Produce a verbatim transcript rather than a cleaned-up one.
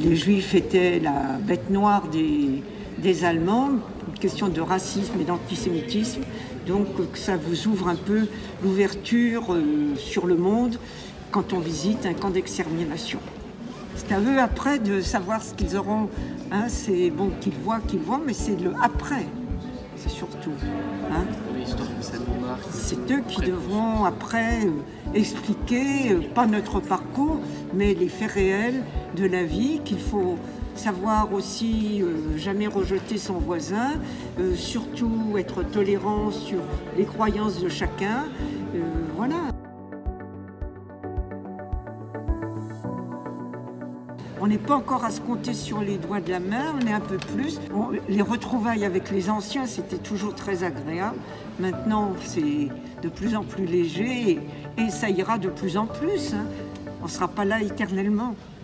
les Juifs étaient la bête noire des, des Allemands, une question de racisme et d'antisémitisme. Donc ça vous ouvre un peu l'ouverture euh, sur le monde quand on visite un camp d'extermination. C'est à eux après de savoir ce qu'ils auront. Hein, c'est bon qu'ils voient, qu'ils voient, mais c'est le après, c'est surtout. Hein. C'est eux qui devront après euh, expliquer, euh, pas notre parcours, mais les faits réels de la vie, qu'il faut savoir aussi euh, jamais rejeter son voisin, euh, surtout être tolérant sur les croyances de chacun. Euh, voilà. On n'est pas encore à se compter sur les doigts de la main, on est un peu plus. On, les retrouvailles avec les anciens, c'était toujours très agréable. Maintenant, c'est de plus en plus léger et, et ça ira de plus en plus. Hein. On ne sera pas là éternellement.